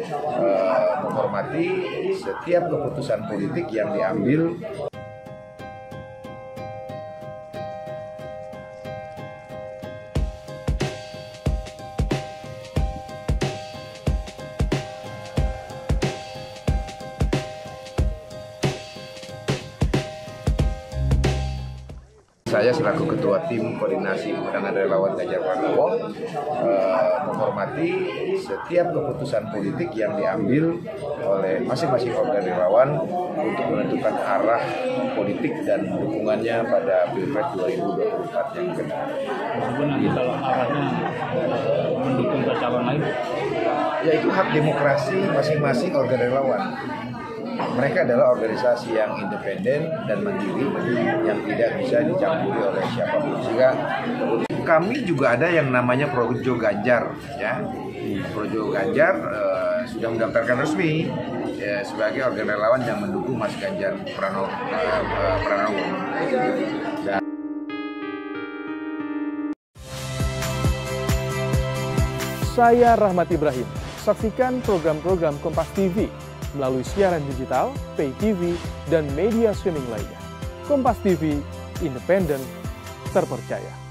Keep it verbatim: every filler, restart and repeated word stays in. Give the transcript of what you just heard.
eh, menghormati setiap keputusan politik yang diambil. Saya selaku Ketua Tim Koordinasi Pemenangan Relawan Ganjar Pranowo eh, menghormati setiap keputusan politik yang diambil oleh masing-masing organ relawan untuk menentukan arah politik dan dukungannya pada Pilpres dua ribu dua puluh empat yang akan datang. Meskipun nanti kalau arahnya eh, mendukung ke calon lain, Ya itu hak demokrasi masing-masing organ relawan. Mereka adalah organisasi yang independen dan mandiri yang tidak bisa dicampuri oleh siapapun. Sehingga kami juga ada yang namanya Projo Ganjar, ya. Projo Ganjar eh, sudah mendaftarkan resmi ya, sebagai organ relawan yang mendukung Mas Ganjar Pranowo. Eh, Pranowo. Dan Saya Rahmat Ibrahim. Saksikan program-program Kompas T V melalui siaran digital, pay T V, dan media streaming lainnya. Kompas T V, independen, terpercaya.